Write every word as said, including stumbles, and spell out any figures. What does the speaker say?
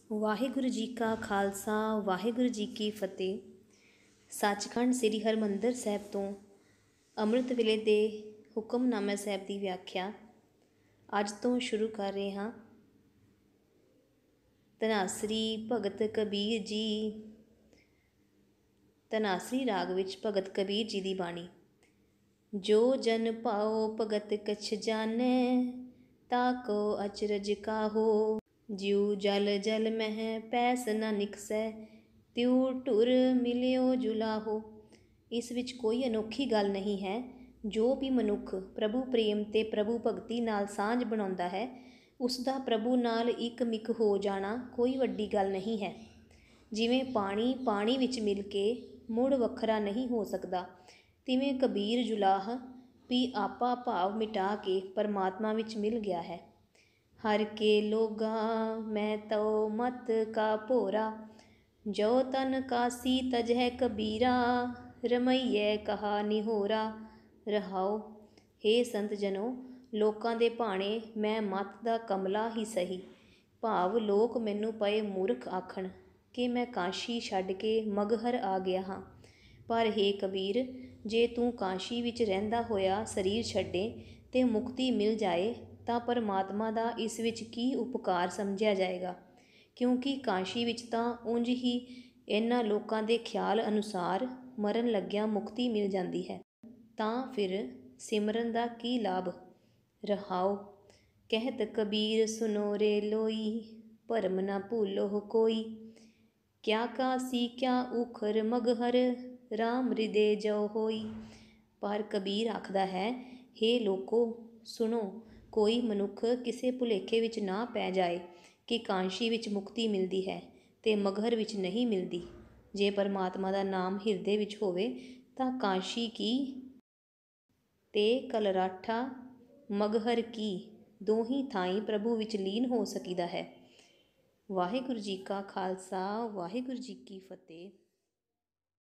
ਵਾਹਿਗੁਰੂ ਜੀ ਕਾ ਖਾਲਸਾ ਵਾਹਿਗੁਰੂ ਜੀ ਕੀ ਫਤਿਹ। ਸੱਚਖੰਡ ਸ੍ਰੀ ਹਰਿਮੰਦਰ ਸਾਹਿਬ ਤੋਂ ਅੰਮ੍ਰਿਤ ਵੇਲੇ ਦੇ ਹੁਕਮਨਾਮਾ ਸਾਹਿਬ ਦੀ ਵਿਆਖਿਆ ਅੱਜ ਤੋਂ ਸ਼ੁਰੂ ਕਰ ਰਹੇ ਹਾਂ। ਧਨਾਸਰੀ ਭਗਤ ਕਬੀਰ ਜੀ। ਧਨਾਸਰੀ ਰਾਗ ਵਿੱਚ ਭਗਤ ਕਬੀਰ ਜੀ ਦੀ ਬਾਣੀ। ਜੋ ਜਨ ਪਾਓ ਭਗਤ ਕਛ ਜਾਣੈ, ਤਾਕੋ ਅਚਰਜ ਕਾਹੋ। ਜਿਉ ਜਲ ਜਲ ਮਹਿ ਪੈਸ ਨ ਨਿਕਸੈ, ਤਿਉ ਢੁਰ ਮਿਲਿਓ ਜੁਲਾਹੋ। ਇਸ ਵਿੱਚ ਕੋਈ ਅਨੋਖੀ ਗੱਲ ਨਹੀਂ ਹੈ। ਜੋ ਵੀ ਮਨੁੱਖ ਪ੍ਰਭੂ ਪ੍ਰੇਮ ਤੇ ਪ੍ਰਭੂ ਭਗਤੀ ਨਾਲ ਸਾਂਝ ਬਣਾਉਂਦਾ ਹੈ, ਉਸ ਦਾ ਪ੍ਰਭੂ ਨਾਲ ਇੱਕ ਮਿਕ ਹੋ ਜਾਣਾ ਕੋਈ ਵੱਡੀ ਗੱਲ ਨਹੀਂ ਹੈ। ਜਿਵੇਂ ਪਾਣੀ ਪਾਣੀ ਵਿੱਚ ਮਿਲ ਕੇ ਮੁੜ ਵੱਖਰਾ ਨਹੀਂ ਹੋ ਸਕਦਾ, ਤਿਵੇਂ ਕਬੀਰ ਜੁਲਾਹ ਵੀ ਆਪਾ ਭਾਵ ਮਿਟਾ ਕੇ ਪਰਮਾਤਮਾ ਵਿੱਚ ਮਿਲ ਗਿਆ ਹੈ। ਹਰ ਕੇ ਲੋਗਾ ਮੈਂ ਤਉ ਮਤ ਕਾ ਭੋਰਾ, ਜੋ ਤਨ ਕਾਸੀ ਤਜਹਿ ਕਬੀਰਾ। ਰਮਈਐ ਕਹਾ ਨਿਹੋਰਾ ਰਹਾਉ। ਹੇ ਸੰਤ ਜਨੋ, ਲੋਕਾਂ ਦੇ ਭਾਣੇ ਮੈਂ ਮੱਤ ਦਾ ਕਮਲਾ ਹੀ ਸਹੀ, ਭਾਵ ਲੋਕ ਮੈਨੂੰ ਪਏ ਮੂਰਖ ਆਖਣ ਕਿ ਮੈਂ ਕਾਸ਼ੀ ਛੱਡ ਕੇ ਮਗਹਰ ਆ ਗਿਆ ਹਾਂ। ਪਰ ਹੇ ਕਬੀਰ, ਜੇ ਤੂੰ ਕਾਸ਼ੀ ਵਿੱਚ ਰਹਿੰਦਾ ਹੋਇਆ ਸਰੀਰ ਛੱਡੇ ਤੇ ਮੁਕਤੀ ਮਿਲ ਜਾਏ ਤਾਂ ਪਰਮਾਤਮਾ ਦਾ ਇਸ ਵਿੱਚ ਕੀ ਉਪਕਾਰ ਸਮਝਿਆ ਜਾਏਗਾ, ਕਿਉਂਕਿ ਕਾਸ਼ੀ ਵਿੱਚ ਤਾਂ ਉਂਝ ਹੀ ਇਹਨਾਂ ਲੋਕਾਂ ਦੇ ਖਿਆਲ ਅਨੁਸਾਰ ਮਰਨ ਲੱਗਿਆਂ ਮੁਕਤੀ ਮਿਲ ਜਾਂਦੀ ਹੈ, ਤਾਂ ਫਿਰ ਸਿਮਰਨ ਦਾ ਕੀ ਲਾਭ। ਰਹਾਉ। ਕਹਿਤ ਕਬੀਰ ਸੁਨੋ ਰੇ ਲੋਈ, ਭਰਮ ਨਾ ਭੂਲੋਹ ਕੋਈ। ਕਿਆ ਕਾਸੀ ਕਿਆ ਊਖਰ ਮਗਹਰ, ਰਾਮ ਹਿਰਦੇ ਜੋ ਹੋਈ। ਪਰ ਕਬੀਰ ਆਖਦਾ ਹੈ, ਹੇ ਲੋਕੋ ਸੁਣੋ, ਕੋਈ ਮਨੁੱਖ ਕਿਸੇ ਭੁਲੇਖੇ ਵਿੱਚ ਨਾ ਪੈ ਜਾਏ ਕਿ ਕਾਸ਼ੀ ਵਿੱਚ ਮੁਕਤੀ ਮਿਲਦੀ ਹੈ ਤੇ ਮਗਹਰ ਵਿੱਚ ਨਹੀਂ ਮਿਲਦੀ। ਜੇ ਪਰਮਾਤਮਾ ਦਾ ਨਾਮ ਹਿਰਦੇ ਵਿੱਚ ਹੋਵੇ ਤਾਂ ਕਾਸ਼ੀ ਕੀ ਤੇ ਕਲਰਾਠਾ ਮਗਹਰ ਕੀ, ਦੋਹੀਂ ਥਾਈਂ ਪ੍ਰਭੂ ਵਿੱਚ ਲੀਨ ਹੋ ਸਕੀਦਾ ਹੈ। ਵਾਹਿਗੁਰੂ ਜੀ ਕਾ ਖਾਲਸਾ ਵਾਹਿਗੁਰੂ ਜੀ ਕੀ ਫਤਿਹ।